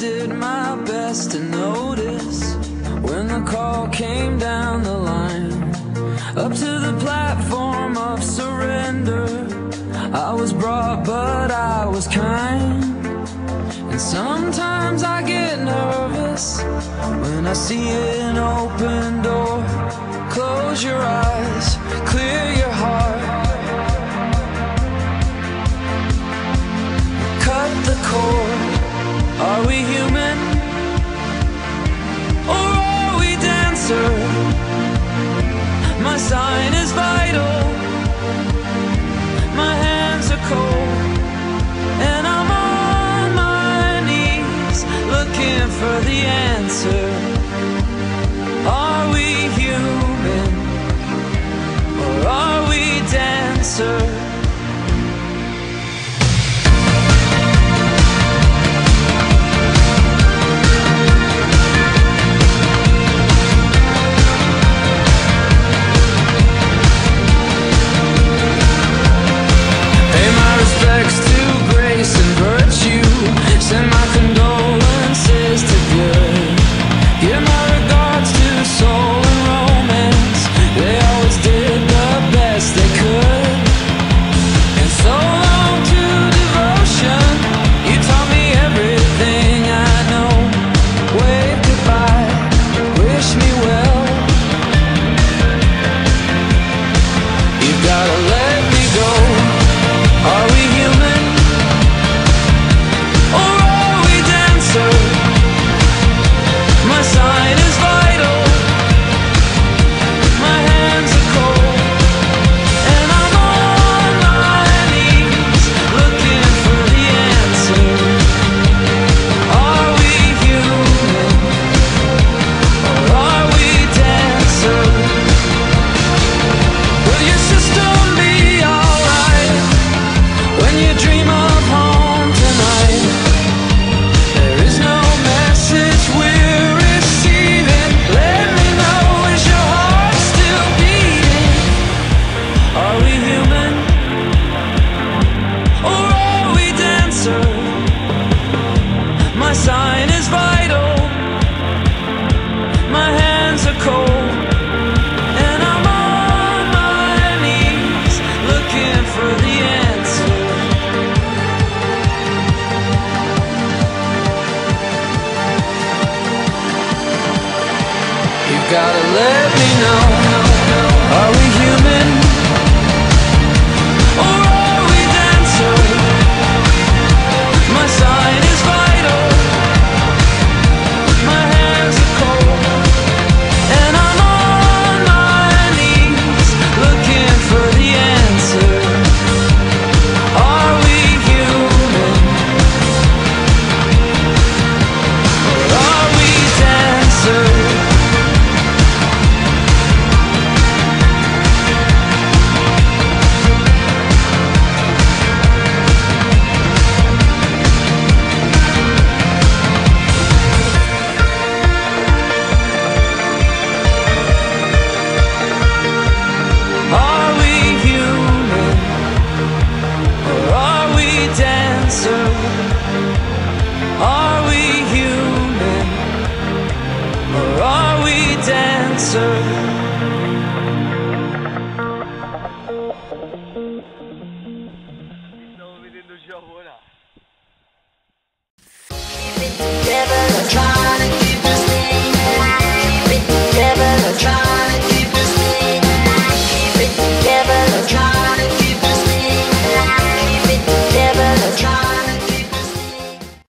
did my best to notice when the call came down the line, up to the platform of surrender. I was brought, but I was kind. And sometimes I get nervous when I see an open door. Close your eyes, clear your heart, cut the cord. Are we human, or are we dancer? My sign is vital, my hands are cold, and I'm on my knees looking for the answer. Are we human, or are we dancer? Respects to grace and virtue. Send my condolences to good. Give my regards to soul and romance. They always did the best they could. And so long to devotion. You taught me everything I know. Wave goodbye, wish me well. You've gotta let me go. Are we human, or are we dancer? My sign is vital, my hands are cold, and I'm on my knees looking for the answer. Are we human, or are we dancer? Will your system be alright when you dream of home tonight? There is no message we're receiving. Let me know, is your heart still beating? Are we human, or are we dancer? My sign is vital, my hands are cold, and I'm on my knees looking for the answer. You gotta let me know. Are we human, or are we dancer? My sign is vital, my hands are cold, and I'm on my knees looking for the answer. Are we human, or are we dancer? Are we human, or are we dancer? Are we human, or are we dancer? Stavo vedendo già ora.